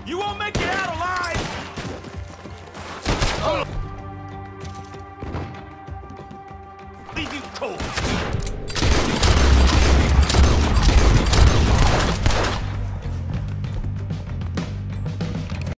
You won't make it out alive! Leave you cold!